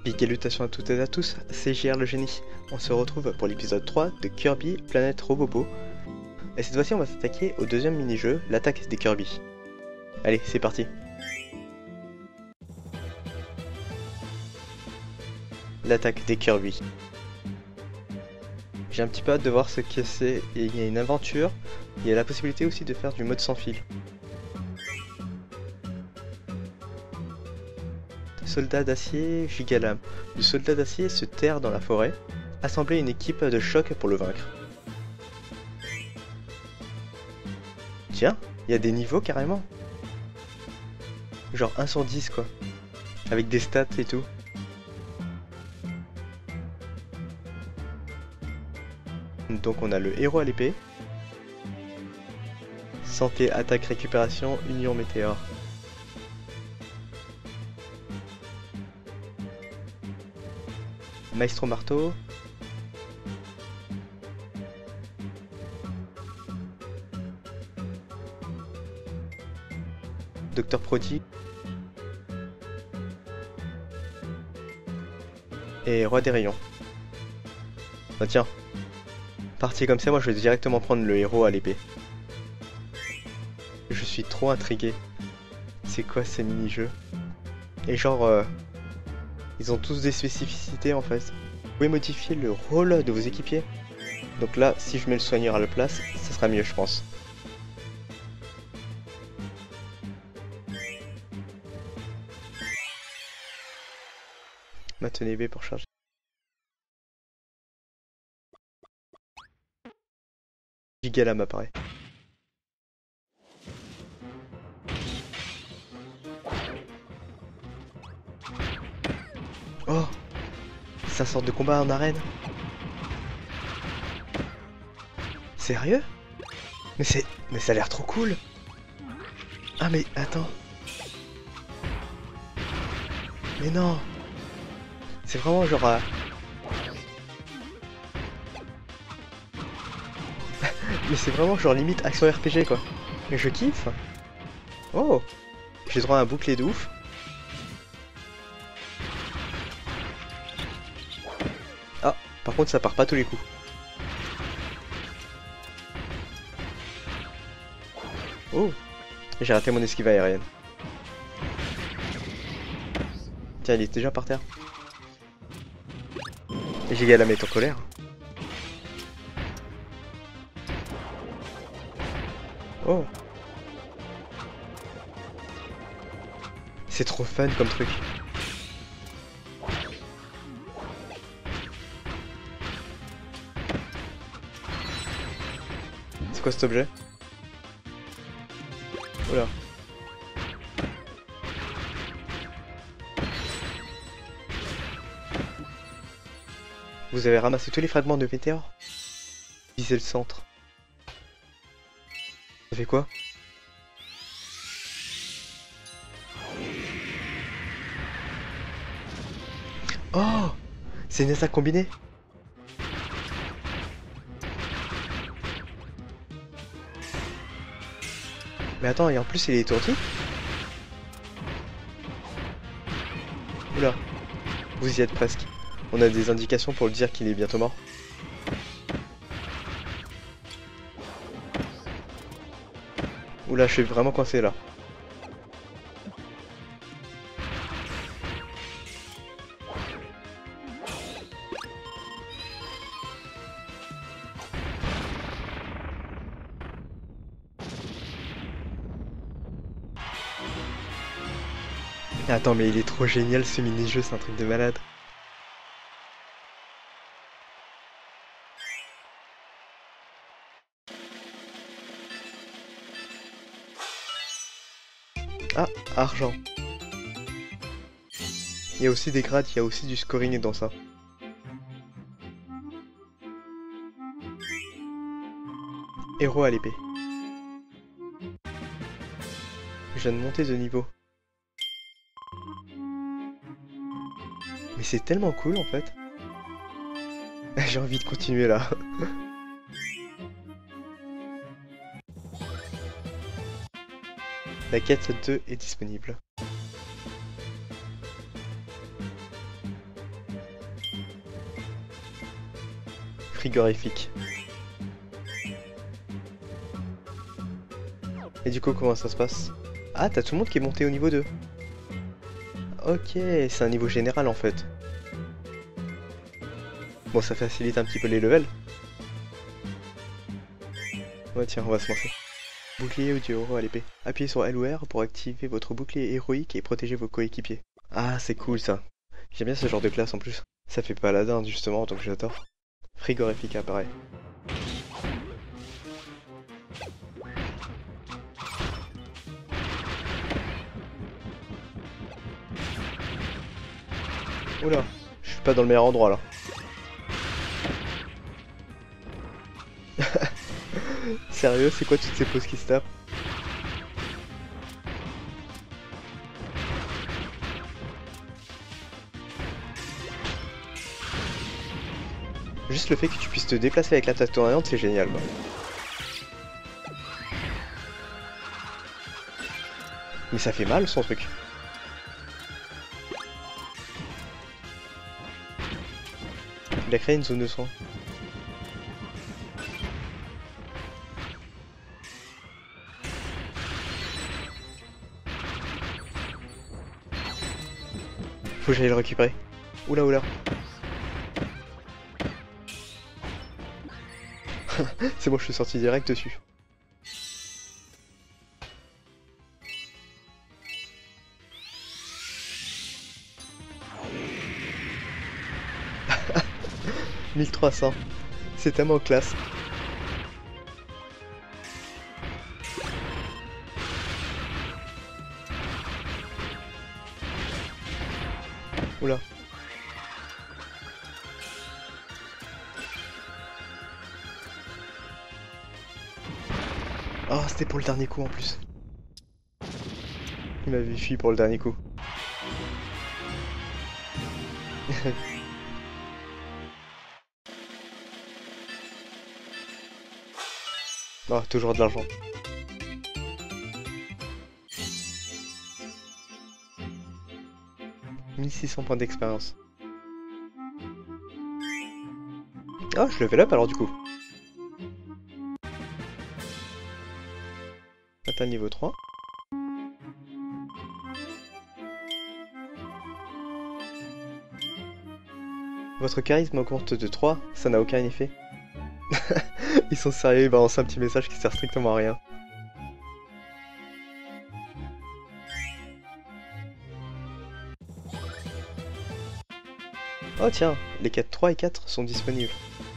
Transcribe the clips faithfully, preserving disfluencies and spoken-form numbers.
Salutations à toutes et à tous, c'est J R le génie. On se retrouve pour l'épisode trois de Kirby Planet Robobo. Et cette fois-ci on va s'attaquer au deuxième mini-jeu, l'attaque des Kirby. Allez, c'est parti. L'attaque des Kirby. J'ai un petit peu hâte de voir ce que c'est. Il y a une aventure, il y a la possibilité aussi de faire du mode sans fil. Soldat d'acier, Gigalame. Le soldat d'acier se terre dans la forêt. Assembler une équipe de choc pour le vaincre. Tiens, il y a des niveaux carrément. Genre un sur dix quoi. Avec des stats et tout. Donc on a le héros à l'épée. Santé, attaque, récupération, union, météore. Maestro marteau. Docteur prodigue. Et roi des rayons. Bah tiens. Parti comme ça, moi je vais directement prendre le héros à l'épée. Je suis trop intrigué. C'est quoi ces mini-jeux? Et genre... Euh... Ils ont tous des spécificités en fait. Vous pouvez modifier le rôle de vos équipiers. Donc là, si je mets le soigneur à la place, ça sera mieux je pense. Maintenez B pour charger. Gigalame apparaît. Oh, c'est un sorte de combat en arène. Sérieux? Mais c'est... Mais ça a l'air trop cool. Ah mais attends. Mais non. C'est vraiment genre... Euh... mais c'est vraiment genre limite action R P G quoi. Mais je kiffe. Oh, j'ai droit à un bouclier de ouf. Par contre ça part pas tous les coups. Oh, j'ai raté mon esquive aérienne. Tiens, il est déjà par terre. Et Gigalame est en colère. Oh, c'est trop fun comme truc. C'est quoi cet objet? Oula. Vous avez ramassé tous les fragments de météore? Visez le centre. Ça fait quoi? Oh, c'est une attaque combinée. Mais attends, et en plus il est étourdi. Oula, vous y êtes presque. On a des indications pour le dire qu'il est bientôt mort. Oula, je suis vraiment coincé là. Attends, mais il est trop génial ce mini-jeu, c'est un truc de malade. Ah, argent. Il y a aussi des grades, il y a aussi du scoring dans ça. Héros à l'épée. Je viens de monter de niveau. Mais c'est tellement cool en fait. J'ai envie de continuer là. La quête deux est disponible. frigorifique. Et du coup, comment ça se passe? Ah, t'as tout le monde qui est monté au niveau deux. Ok, c'est un niveau général en fait. Bon, ça facilite un petit peu les levels. Ouais, tiens, on va se lancer. Bouclier audio à l'épée. Appuyez sur L ou R pour activer votre bouclier héroïque et protéger vos coéquipiers. Ah, c'est cool ça. J'aime bien ce genre de classe en plus. Ça fait paladin justement, donc j'adore. Frigorifique apparaît. Oula, je suis pas dans le meilleur endroit là. Sérieux, c'est quoi toutes ces poses qui se tapent? Juste le fait que tu puisses te déplacer avec l'attaque tournante, c'est génial. Bah. Mais ça fait mal son truc. Il a créé une zone de soin. Faut que j'aille le récupérer. Oula oula. C'est bon, je suis sorti direct dessus. mille trois cents. C'est tellement classe. Oula. Oh, c'était pour le dernier coup en plus. Il m'avait fui pour le dernier coup. Oh, toujours de l'argent. mille six cents points d'expérience. Oh, je level up alors du coup. Atteint niveau trois. Votre charisme augmente de trois, ça n'a aucun effet. Ils sont sérieux, ils balancent un petit message qui sert strictement à rien. Oh tiens, les quêtes trois et quatre sont disponibles.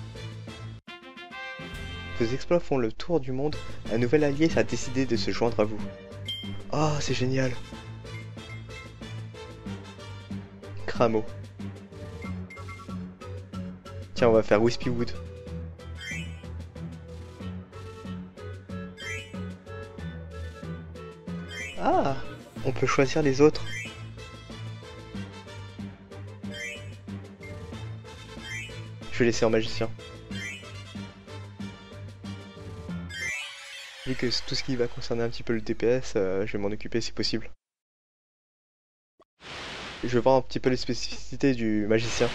Vos exploits font le tour du monde, un nouvel allié a décidé de se joindre à vous. Oh, c'est génial. Cramo. Tiens, on va faire Wispywood. Ah, on peut choisir les autres. Je vais laisser en magicien. Vu que tout ce qui va concerner un petit peu le D P S, euh, je vais m'en occuper si possible. Je vais voir un petit peu les spécificités du magicien.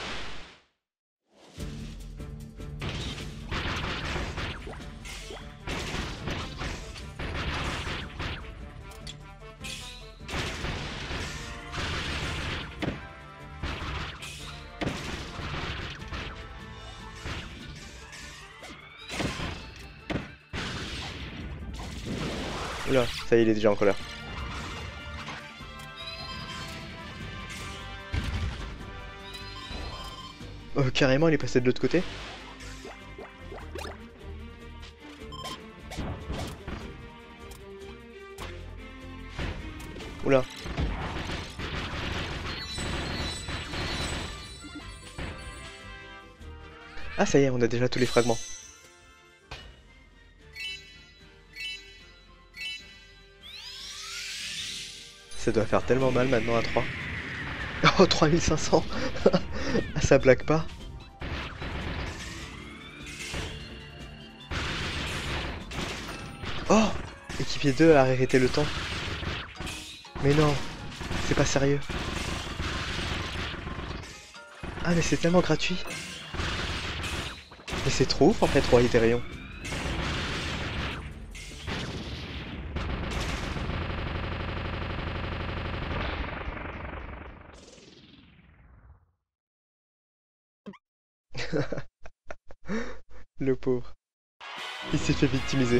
Oula, ça y est, il est déjà en colère. Oh, carrément, il est passé de l'autre côté. Oula. Ah, ça y est, on a déjà tous les fragments. Ça doit faire tellement mal maintenant à trois. Oh, trois mille cinq cents. Ah, ça blague pas. Oh, équipier deux a arrêté le temps. Mais non, c'est pas sérieux. Ah, mais c'est tellement gratuit. Mais c'est trop ouf en fait, Roi Hyperion. Le pauvre. Il s'est fait victimiser.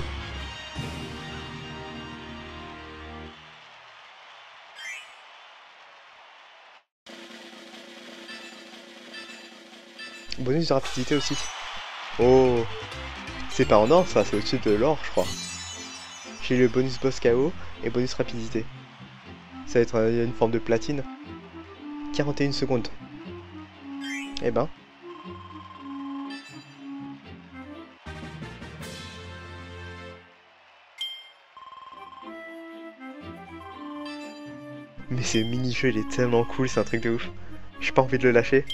Bonus de rapidité aussi. Oh, c'est pas en or ça, c'est au-dessus de l'or je crois. J'ai eu le bonus boss K O et bonus rapidité. Ça va être euh, une forme de platine. quarante et une secondes. Eh ben. Mais ce mini-jeu il est tellement cool, c'est un truc de ouf. J'ai pas envie de le lâcher.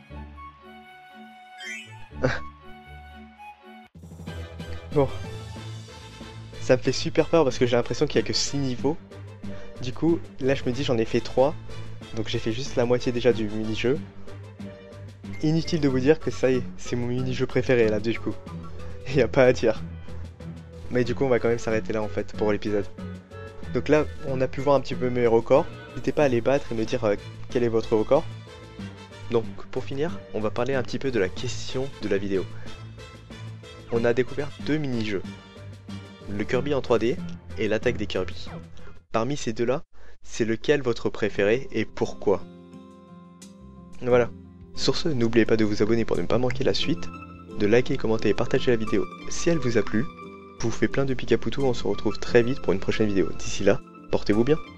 Bon. Ça me fait super peur parce que j'ai l'impression qu'il y a que six niveaux. Du coup, là je me dis j'en ai fait trois. Donc j'ai fait juste la moitié déjà du mini-jeu. Inutile de vous dire que ça y est, c'est mon mini-jeu préféré là du coup. Il n'y a pas à dire. Mais du coup on va quand même s'arrêter là en fait pour l'épisode. Donc là on a pu voir un petit peu mes records. N'hésitez pas à les battre et me dire euh, quel est votre record. Donc pour finir, on va parler un petit peu de la question de la vidéo. On a découvert deux mini-jeux. Le Kirby en trois D et l'attaque des Kirby. Parmi ces deux-là, c'est lequel votre préféré et pourquoi? Voilà. Sur ce, n'oubliez pas de vous abonner pour ne pas manquer la suite, de liker, commenter et partager la vidéo si elle vous a plu. Je vous fais plein de pic à poutou, on se retrouve très vite pour une prochaine vidéo. D'ici là, portez-vous bien.